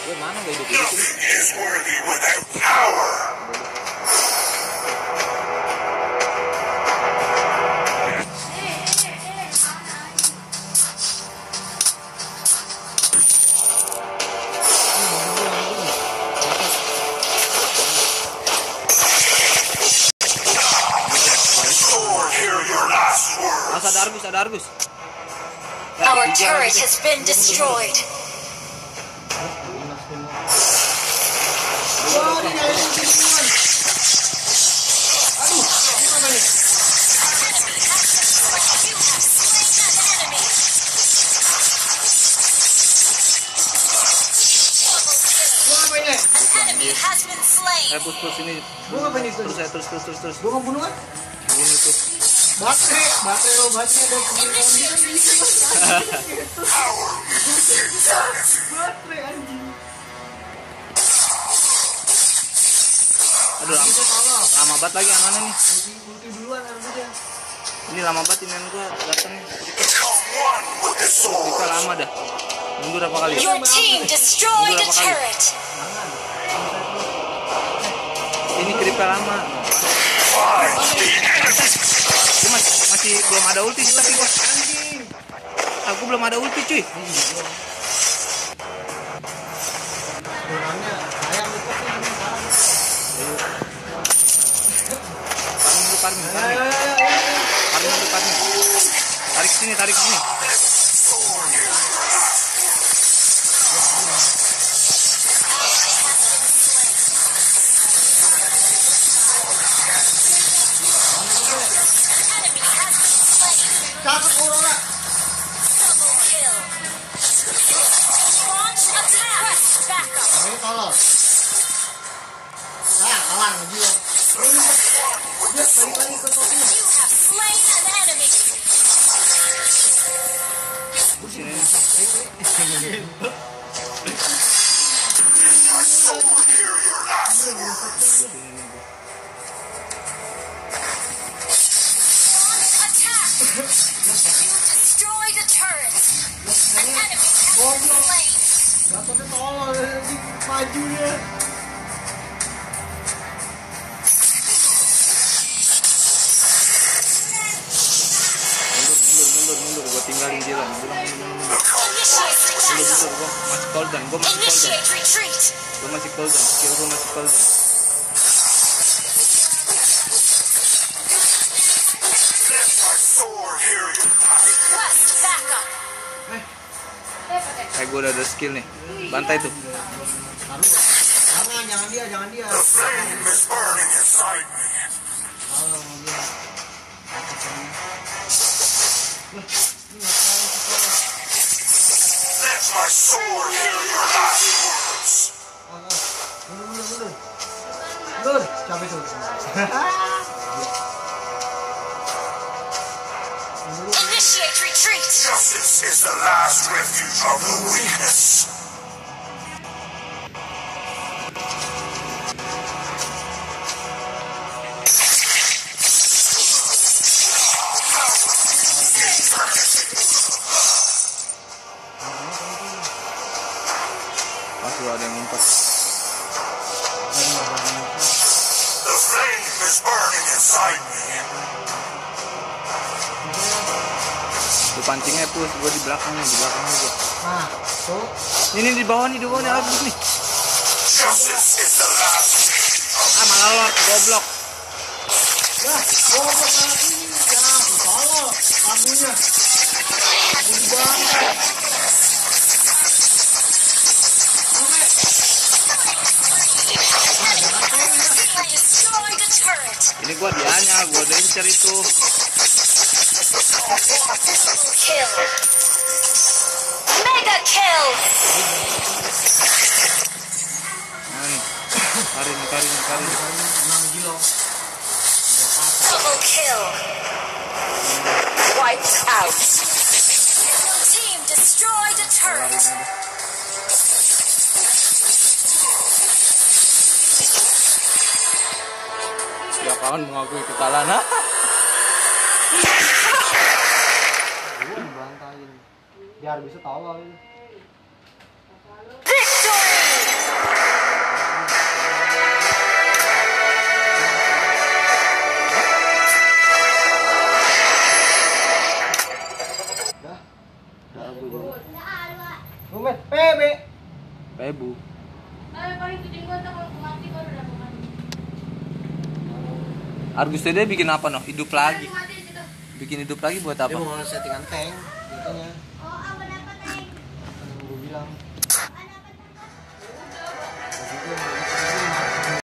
Mana gak hidup Nothing is worthy without power. Sword, hear your last words. Ada Argus. Our turret has been destroyed. Wah, dia nyalain semua. Aduh, ini apa nih? Gua ngapain nih? Enemy has been slain. Push ini. Gua ngapain nih? Terus. Gua ngebunuh kan? Bunuh tuh. Baterai ada pemilihan baterai anjing. Aduh, lama banget lagi yang mana nih? Ulti duluan harusnya. Ini lama banget ini gua datang. Become one with the sword. Kita lama dah. Mundur apa kali? Your team destroyed a turret. Ini creeper lama. Gua masih belum ada ulti sih tapi gua anjing. Aku belum ada ulti cuy. Orangnya sayang lupa sih ini Farming. sekarang. Tarik sini. Cakep Aurora. Double kill. Launch attack. Press backup. Ayo tolong. Kalah lagi ya. Dia balik lagi ke topinya. You have slain an enemy. Sini. Sword, hear your last words. Launch attack. You destroyed a turret. An enemy has been slain. Gatonya tolong di majunya. Mundur. Gua tinggalin dia lah. Initiate Gua battle. masih cooldown. Initiate retreat. Gua masih cooldown. Skill gua masih cooldown. Let my sword hear your last words. Request backup. Gua udah ada skill nih. Bantai tuh. Jangan dia. The flame is burning inside me. Kalau dia. Let my sword hear your last words. Mundur. Capek tuh. Initiate retreat. Justice is the last refuge of the weakness. Masih ada yang ngumpet. The flame is burning inside me. Tuh pancingnya push. Gua di belakangnya gua. Nah, tuh. Ini di bawah nih Argus nih. Justice is the last Malah lord goblok. Wah, goblok lagi. Ya, tolong. Lampunya. Bunyi banget. I destroyed a turret. Ini gua dianya, gua udah incer itu. Kill. Mega kill. Nah nih. Karin. Double kill. Wiped out. Team destroyed a turret. Ya kawan mengakui kekalahan. Dibantain. Biar bisa tahu. Victory! Argus tadi bikin apa noh? Hidup lagi. Bikin hidup lagi buat apa? Dia mau settingan tank, gitu ya. Gue bilang.